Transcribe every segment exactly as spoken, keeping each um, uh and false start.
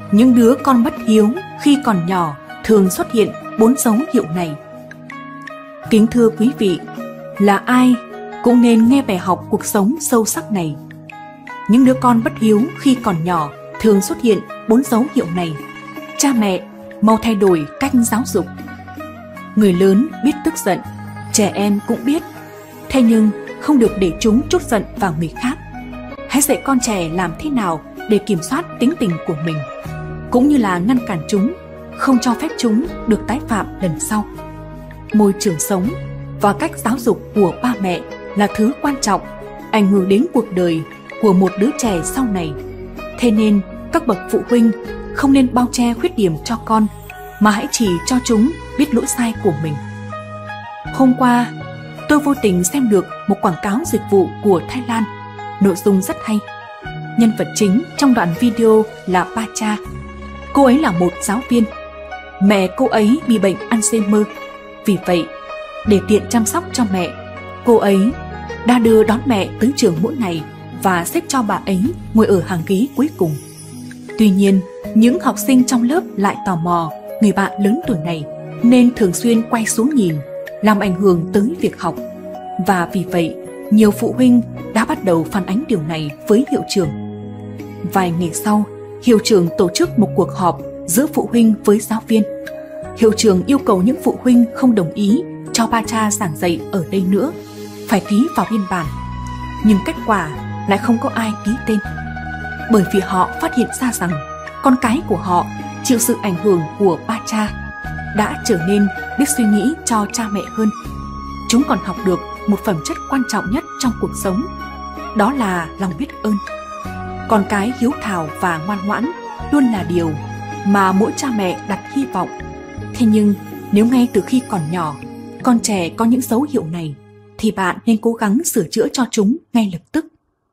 Những đứa con bất hiếu khi còn nhỏ thường xuất hiện bốn dấu hiệu này. Kính thưa quý vị, là ai cũng nên nghe bài học cuộc sống sâu sắc này. Những đứa con bất hiếu khi còn nhỏ thường xuất hiện bốn dấu hiệu này. Cha mẹ mau thay đổi cách giáo dục. Người lớn biết tức giận, trẻ em cũng biết. Thế nhưng không được để chúng trút giận vào người khác. Hãy dạy con trẻ làm thế nào để kiểm soát tính tình của mình, cũng như là ngăn cản chúng, không cho phép chúng được tái phạm lần sau. Môi trường sống và cách giáo dục của ba mẹ là thứ quan trọng, ảnh hưởng đến cuộc đời của một đứa trẻ sau này. Thế nên các bậc phụ huynh không nên bao che khuyết điểm cho con, mà hãy chỉ cho chúng biết lỗi sai của mình. Hôm qua, tôi vô tình xem được một quảng cáo dịch vụ của Thái Lan, nội dung rất hay. Nhân vật chính trong đoạn video là Pacha. Cô ấy là một giáo viên. Mẹ cô ấy bị bệnh Alzheimer. Vì vậy, để tiện chăm sóc cho mẹ, cô ấy đã đưa đón mẹ tới trường mỗi ngày và xếp cho bà ấy ngồi ở hàng ghế cuối cùng. Tuy nhiên, những học sinh trong lớp lại tò mò người bạn lớn tuổi này, nên thường xuyên quay xuống nhìn, làm ảnh hưởng tới việc học. Và vì vậy, nhiều phụ huynh đã bắt đầu phản ánh điều này với hiệu trưởng. Vài ngày sau, hiệu trưởng tổ chức một cuộc họp giữa phụ huynh với giáo viên. Hiệu trưởng yêu cầu những phụ huynh không đồng ý cho Pacha giảng dạy ở đây nữa phải ký vào biên bản. Nhưng kết quả lại không có ai ký tên, bởi vì họ phát hiện ra rằng con cái của họ chịu sự ảnh hưởng của Pacha đã trở nên biết suy nghĩ cho cha mẹ hơn. Chúng còn học được một phẩm chất quan trọng nhất trong cuộc sống, đó là lòng biết ơn. Con cái hiếu thảo và ngoan ngoãn luôn là điều mà mỗi cha mẹ đặt hy vọng. Thế nhưng nếu ngay từ khi còn nhỏ, con trẻ có những dấu hiệu này, thì bạn nên cố gắng sửa chữa cho chúng ngay lập tức.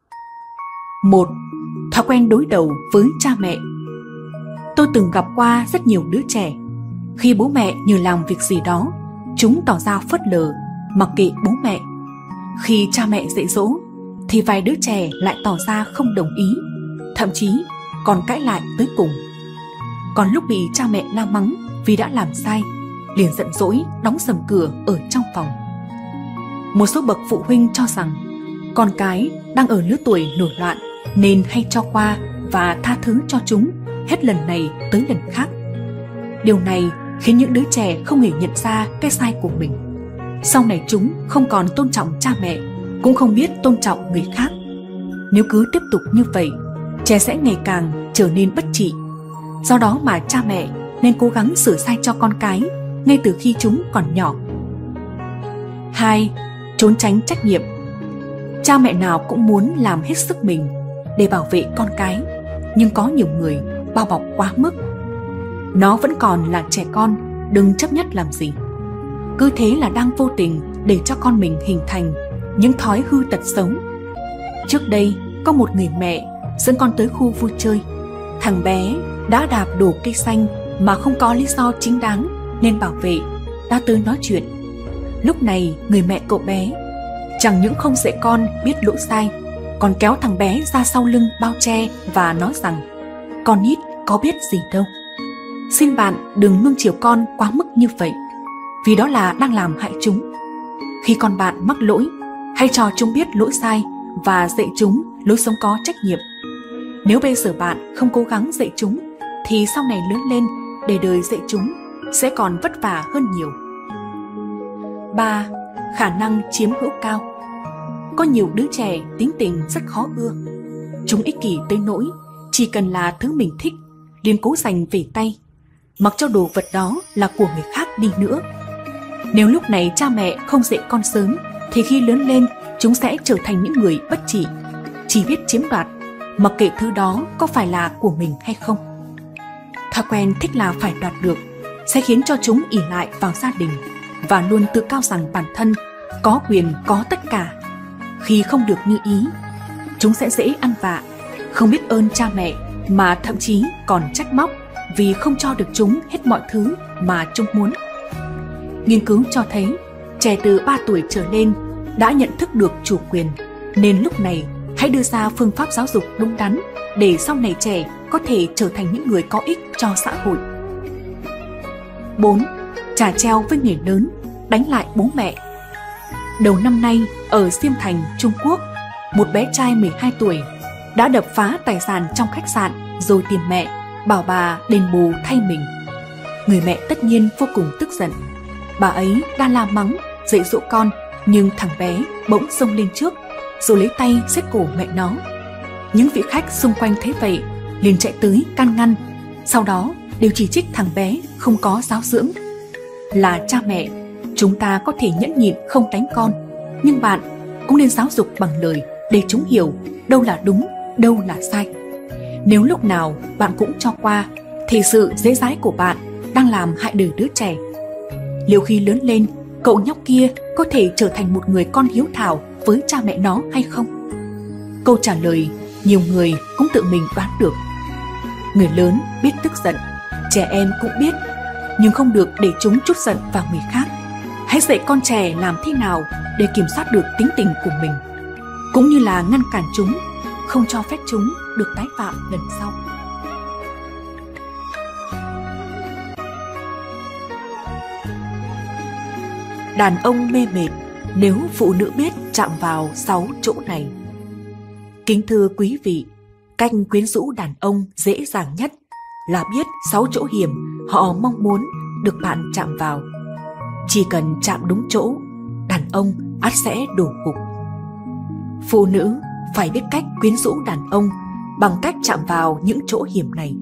Một. Thói quen đối đầu với cha mẹ. Tôi từng gặp qua rất nhiều đứa trẻ. Khi bố mẹ nhờ làm việc gì đó, chúng tỏ ra phớt lờ, mặc kệ bố mẹ. Khi cha mẹ dạy dỗ, thì vài đứa trẻ lại tỏ ra không đồng ý, thậm chí còn cãi lại tới cùng. Còn lúc bị cha mẹ la mắng vì đã làm sai, liền giận dỗi đóng sầm cửa ở trong phòng. Một số bậc phụ huynh cho rằng con cái đang ở lứa tuổi nổi loạn nên hay cho qua và tha thứ cho chúng hết lần này tới lần khác. Điều này khiến những đứa trẻ không hề nhận ra cái sai của mình. Sau này chúng không còn tôn trọng cha mẹ, cũng không biết tôn trọng người khác. Nếu cứ tiếp tục như vậy, trẻ sẽ ngày càng trở nên bất trị. Do đó mà cha mẹ nên cố gắng sửa sai cho con cái ngay từ khi chúng còn nhỏ. Hai. Trốn tránh trách nhiệm. Cha mẹ nào cũng muốn làm hết sức mình để bảo vệ con cái, nhưng có nhiều người bao bọc quá mức. Nó vẫn còn là trẻ con, đừng chấp nhất làm gì. Cứ thế là đang vô tình để cho con mình hình thành những thói hư tật xấu. Trước đây, có một người mẹ dẫn con tới khu vui chơi. Thằng bé đã đạp đổ cây xanh mà không có lý do chính đáng nên bảo vệ đã tới nói chuyện. Lúc này, người mẹ cậu bé chẳng những không dạy con biết lỗi sai, còn kéo thằng bé ra sau lưng bao che và nói rằng con nít có biết gì đâu. Xin bạn đừng nuông chiều con quá mức như vậy, vì đó là đang làm hại chúng. Khi con bạn mắc lỗi, hãy cho chúng biết lỗi sai và dạy chúng lối sống có trách nhiệm. Nếu bây giờ bạn không cố gắng dạy chúng, thì sau này lớn lên để đời dạy chúng sẽ còn vất vả hơn nhiều. Ba. Khả năng chiếm hữu cao. Có nhiều đứa trẻ tính tình rất khó ưa. Chúng ích kỷ tới nỗi chỉ cần là thứ mình thích liền cố giành về tay, mặc cho đồ vật đó là của người khác đi nữa. Nếu lúc này cha mẹ không dạy con sớm, thì khi lớn lên chúng sẽ trở thành những người bất trị, chỉ biết chiếm đoạt, mặc kệ thứ đó có phải là của mình hay không. Thói quen thích là phải đoạt được sẽ khiến cho chúng ỷ lại vào gia đình và luôn tự cao rằng bản thân có quyền có tất cả. Khi không được như ý, chúng sẽ dễ ăn vạ, không biết ơn cha mẹ, mà thậm chí còn trách móc vì không cho được chúng hết mọi thứ mà chúng muốn. Nghiên cứu cho thấy trẻ từ ba tuổi trở lên đã nhận thức được chủ quyền, nên lúc này hãy Hãy đưa ra phương pháp giáo dục đúng đắn để sau này trẻ có thể trở thành những người có ích cho xã hội. bốn. Trả treo với người lớn, đánh lại bố mẹ. Đầu năm nay, ở Xiêm Thành, Trung Quốc, một bé trai mười hai tuổi đã đập phá tài sản trong khách sạn rồi tìm mẹ, bảo bà đền bù thay mình. Người mẹ tất nhiên vô cùng tức giận. Bà ấy đang la mắng, dạy dỗ con, nhưng thằng bé bỗng xông lên trước, rồi lấy tay siết cổ mẹ nó. Những vị khách xung quanh thấy vậy liền chạy tới can ngăn, sau đó đều chỉ trích thằng bé không có giáo dưỡng. Là cha mẹ, chúng ta có thể nhẫn nhịn không đánh con, nhưng bạn cũng nên giáo dục bằng lời để chúng hiểu đâu là đúng, đâu là sai. Nếu lúc nào bạn cũng cho qua, thì sự dễ dãi của bạn đang làm hại đời đứa trẻ. Liệu khi lớn lên, cậu nhóc kia có thể trở thành một người con hiếu thảo với cha mẹ nó hay không? Câu trả lời nhiều người cũng tự mình đoán được. Người lớn biết tức giận, trẻ em cũng biết, nhưng không được để chúng trút giận vào người khác. Hãy dạy con trẻ làm thế nào để kiểm soát được tính tình của mình, cũng như là ngăn cản chúng, không cho phép chúng được tái phạm lần sau. Đàn ông mê mệt nếu phụ nữ biết chạm vào sáu chỗ này. Kính thưa quý vị, cách quyến rũ đàn ông dễ dàng nhất là biết sáu chỗ hiểm họ mong muốn được bạn chạm vào. Chỉ cần chạm đúng chỗ, đàn ông ắt sẽ đổ gục. Phụ nữ phải biết cách quyến rũ đàn ông bằng cách chạm vào những chỗ hiểm này.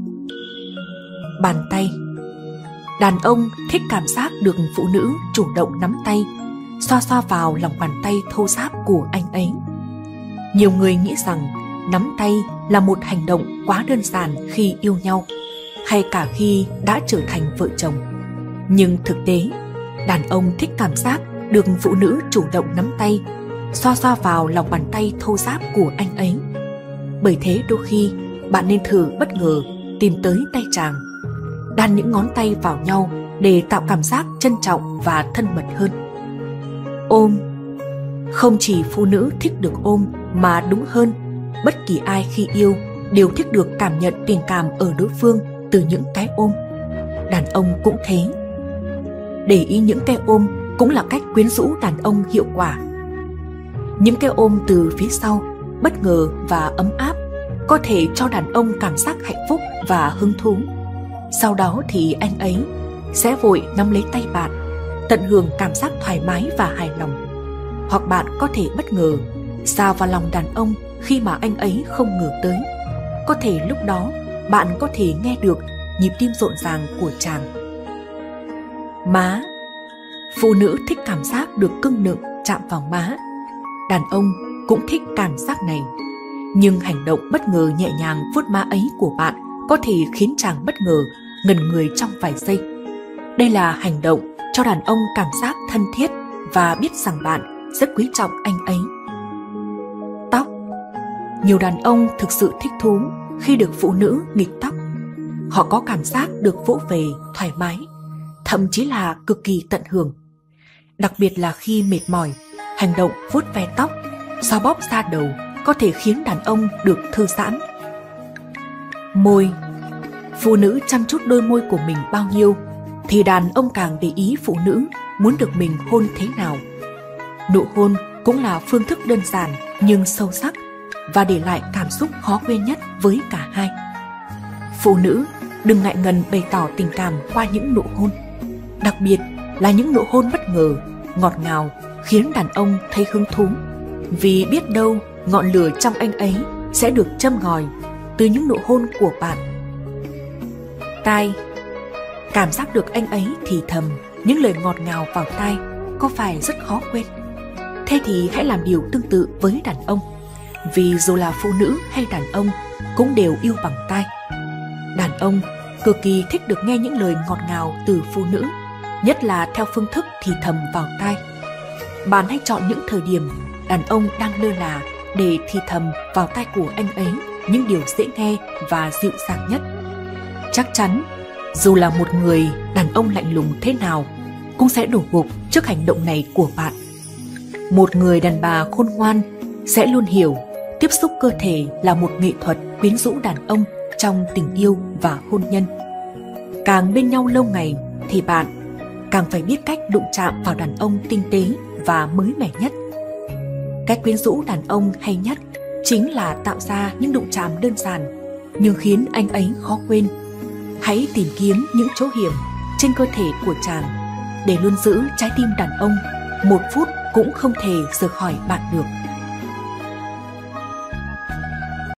Bàn tay. Đàn ông thích cảm giác được phụ nữ chủ động nắm tay, xoa xoa vào lòng bàn tay thô ráp của anh ấy. Nhiều người nghĩ rằng nắm tay là một hành động quá đơn giản khi yêu nhau, hay cả khi đã trở thành vợ chồng. Nhưng thực tế, đàn ông thích cảm giác được phụ nữ chủ động nắm tay, xoa xoa vào lòng bàn tay thô ráp của anh ấy. Bởi thế đôi khi bạn nên thử bất ngờ tìm tới tay chàng, đan những ngón tay vào nhau để tạo cảm giác trân trọng và thân mật hơn. Ôm. Không chỉ phụ nữ thích được ôm, mà đúng hơn, bất kỳ ai khi yêu đều thích được cảm nhận tình cảm ở đối phương từ những cái ôm. Đàn ông cũng thế. Để ý những cái ôm cũng là cách quyến rũ đàn ông hiệu quả. Những cái ôm từ phía sau, bất ngờ và ấm áp, có thể cho đàn ông cảm giác hạnh phúc và hứng thú. Sau đó thì anh ấy sẽ vội nắm lấy tay bạn, tận hưởng cảm giác thoải mái và hài lòng. Hoặc bạn có thể bất ngờ sa vào lòng đàn ông khi mà anh ấy không ngờ tới. Có thể lúc đó bạn có thể nghe được nhịp tim rộn ràng của chàng. Má. Phụ nữ thích cảm giác được cưng nựng chạm vào má. Đàn ông cũng thích cảm giác này. Nhưng hành động bất ngờ nhẹ nhàng vuốt má ấy của bạn có thể khiến chàng bất ngờ, ngẩn người trong vài giây. Đây là hành động cho đàn ông cảm giác thân thiết và biết rằng bạn rất quý trọng anh ấy. Tóc. Nhiều đàn ông thực sự thích thú khi được phụ nữ nghịch tóc. Họ có cảm giác được vỗ về thoải mái, thậm chí là cực kỳ tận hưởng. Đặc biệt là khi mệt mỏi, hành động vuốt ve tóc, xoa bóp da đầu có thể khiến đàn ông được thư giãn. Môi. Phụ nữ chăm chút đôi môi của mình bao nhiêu thì đàn ông càng để ý phụ nữ muốn được mình hôn thế nào. Nụ hôn cũng là phương thức đơn giản nhưng sâu sắc và để lại cảm xúc khó quên nhất với cả hai. Phụ nữ đừng ngại ngần bày tỏ tình cảm qua những nụ hôn, đặc biệt là những nụ hôn bất ngờ, ngọt ngào khiến đàn ông thấy hứng thú, vì biết đâu ngọn lửa trong anh ấy sẽ được châm ngòi từ những nụ hôn của bạn. Tai. Cảm giác được anh ấy thì thầm những lời ngọt ngào vào tai có phải rất khó quên? Thế thì hãy làm điều tương tự với đàn ông, vì dù là phụ nữ hay đàn ông cũng đều yêu bằng tai. Đàn ông cực kỳ thích được nghe những lời ngọt ngào từ phụ nữ, nhất là theo phương thức thì thầm vào tai. Bạn hãy chọn những thời điểm đàn ông đang lơ là để thì thầm vào tai của anh ấy những điều dễ nghe và dịu dàng nhất. Chắc chắn, dù là một người đàn ông lạnh lùng thế nào cũng sẽ đổ gục trước hành động này của bạn. Một người đàn bà khôn ngoan sẽ luôn hiểu tiếp xúc cơ thể là một nghệ thuật quyến rũ đàn ông trong tình yêu và hôn nhân. Càng bên nhau lâu ngày thì bạn càng phải biết cách đụng chạm vào đàn ông tinh tế và mới mẻ nhất. Cách quyến rũ đàn ông hay nhất chính là tạo ra những đụng chạm đơn giản nhưng khiến anh ấy khó quên. Hãy tìm kiếm những chỗ hiểm trên cơ thể của chàng để luôn giữ trái tim đàn ông một phút cũng không thể rời khỏi bạn được.